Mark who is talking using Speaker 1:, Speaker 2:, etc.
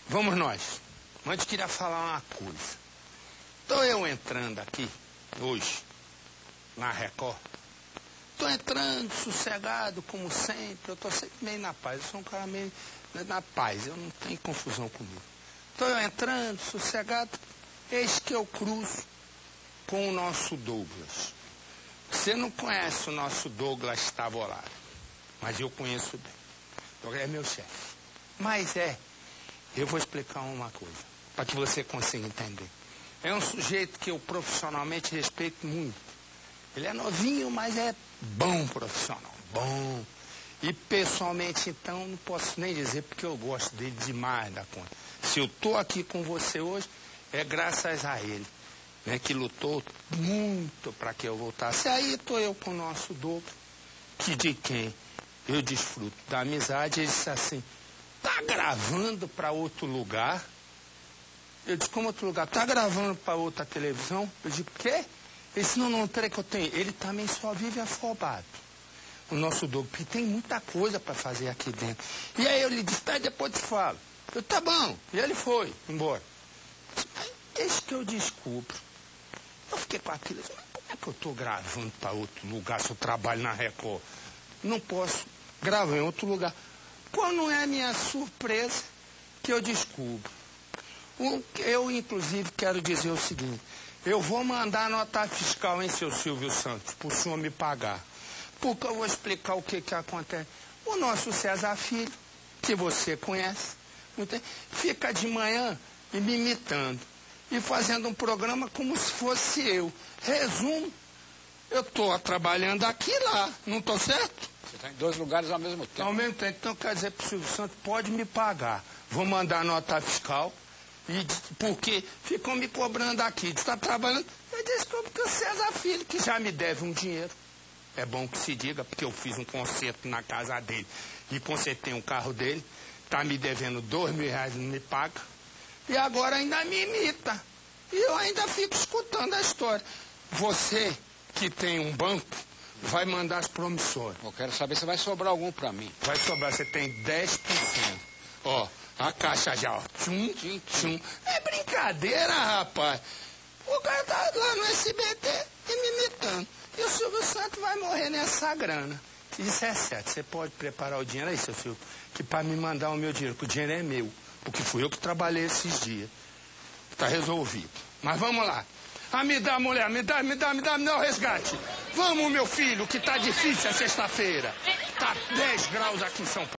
Speaker 1: Vamos nós. Antes queria falar uma coisa. Estou eu entrando aqui, hoje, na Record. Estou entrando sossegado, como sempre. Eu estou sempre meio na paz. Eu sou um cara meio na paz. Eu não tenho confusão comigo. Estou eu entrando sossegado. Eis que eu cruzo com o nosso Douglas. Você não conhece o nosso Douglas Tavolaro, mas eu conheço bem. Douglas é meu chefe. Mas eu vou explicar uma coisa, para que você consiga entender. É um sujeito que eu profissionalmente respeito muito. Ele é novinho, mas é bom profissional, bom. E pessoalmente, então, não posso nem dizer porque eu gosto dele demais da conta. Se eu estou aqui com você hoje, é graças a ele, né, que lutou muito para que eu voltasse. Aí estou eu com o nosso Douglas, que de quem eu desfruto da amizade. Ele disse assim: tá gravando para outro lugar? Eu disse: como outro lugar? Tá gravando para outra televisão? Eu disse: quê? Ele disse: não, peraí que eu tenho. Ele também só vive afobado, o nosso Douglas, porque tem muita coisa para fazer aqui dentro. E aí eu lhe disse: tá, depois te falo. Eu: tá bom. E ele foi embora. Eis que eu descubro. Eu fiquei com aquilo. Mas como é que eu estou gravando para outro lugar se eu trabalho na Record? Não posso gravar em outro lugar. Qual não é a minha surpresa que eu descubro? Eu, inclusive, quero dizer o seguinte: eu vou mandar nota fiscal, hein, seu Silvio Santos, para o senhor me pagar. Porque eu vou explicar o que acontece. O nosso César Filho, que você conhece, fica de manhã me imitando e fazendo um programa como se fosse eu. Resumo, eu estou trabalhando aqui e lá, não estou certo?
Speaker 2: Você está em dois lugares ao mesmo tempo.
Speaker 1: Ao mesmo tempo. Então, quer dizer, para o Silvio Santos, pode me pagar. Vou mandar nota fiscal, porque ficam me cobrando aqui. Está trabalhando. Eu desculpe que o César Filho, que já me deve um dinheiro. É bom que se diga, porque eu fiz um concerto na casa dele e consertei um carro dele. Está me devendo R$2.000, não me paga. E agora ainda me imita. E eu ainda fico escutando a história. Você, que tem um banco, vai mandar as promissórias.
Speaker 2: Eu quero saber se vai sobrar algum para mim.
Speaker 1: Vai sobrar, você tem 10%. Ó, a caixa já, ó. Tchum, tchum. É brincadeira, rapaz. O cara tá lá no SBT e me imitando. E o Silvio Santos vai morrer nessa grana. Isso é certo. Você pode preparar o dinheiro aí, seu Silvio, que para me mandar o meu dinheiro, que o dinheiro é meu. Porque fui eu que trabalhei esses dias. Tá resolvido. Mas vamos lá. Ah, me dá, mulher, me dá o resgate. Vamos, meu filho, que tá difícil a sexta-feira. Tá 10 graus aqui em São Paulo.